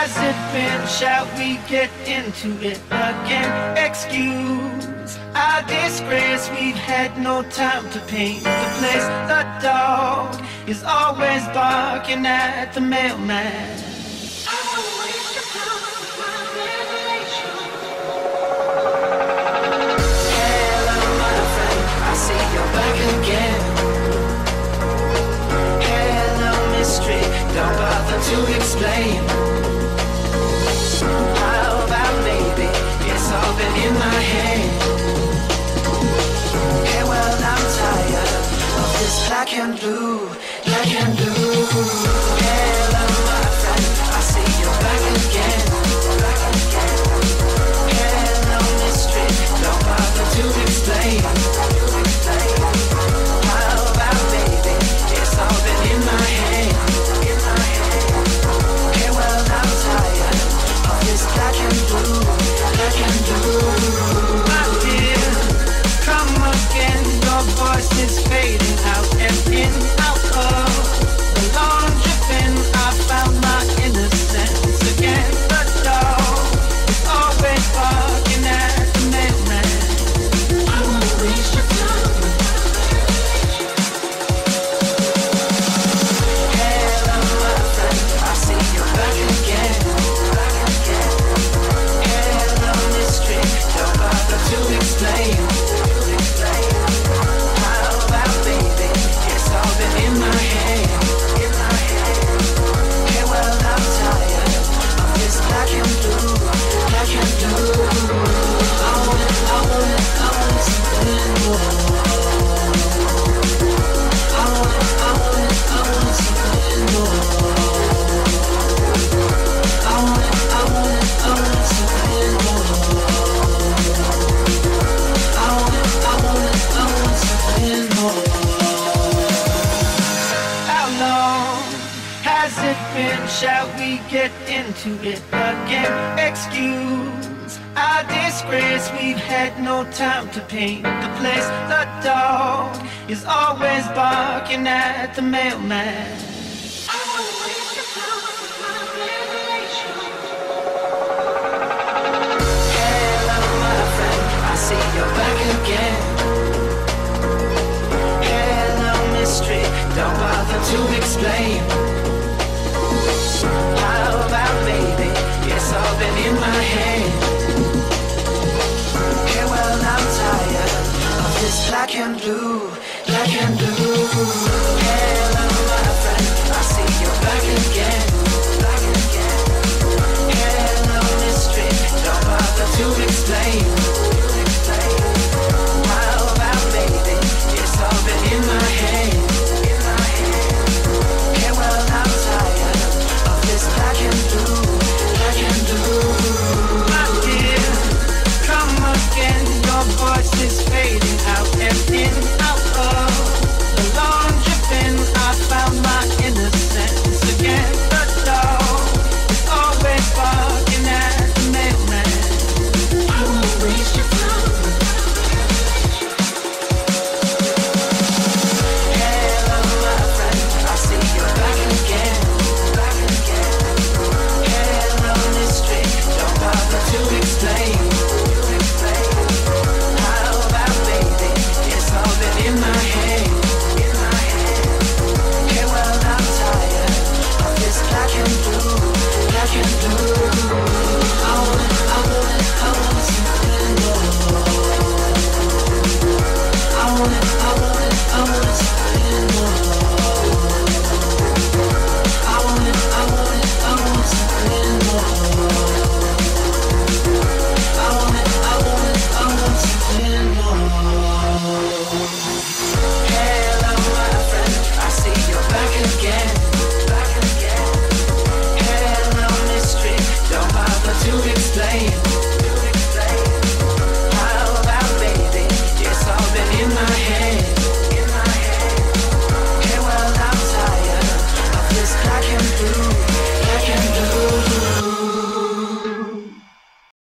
has it been? Shall we get into it again? Excuse our disgrace, we've had no time to paint the place. The dog is always barking at the mailman. Hello, my friend, I see you're back again. Hello, mystery, don't bother to explain. How about maybe it's all been in my head? Hey, well, I'm tired of this black and blue, black and blue. Hello, my friend, I see you're back again, back again. Hello, mystery, don't bother to explain. How about maybe it's all been in my head, in my head. Hey, well, I'm tired of this black and blue, black and blue. My dear, come again, your voice is fading out and in, out of the laundry bin. I found my innocence again. The dog is always barking at the mailman. I wanna waste your time. Hello, my friend, I see you're back again, back again. Hello, mystery, don't bother to explain. How about baby, it's all been in my head, in my head. Hey, well, I'm tired of this black and blue, black and blue. I want something more. I want something more. I want something more. I want something more. How long has it been? Shall we get into it again? Excuse our disgrace, we've had no time to paint the place. The dog is always barking at the mailman. I wanna waste your time with my revelation. Hello, my friend, I see you're back again. Hello, mystery, don't bother to explain.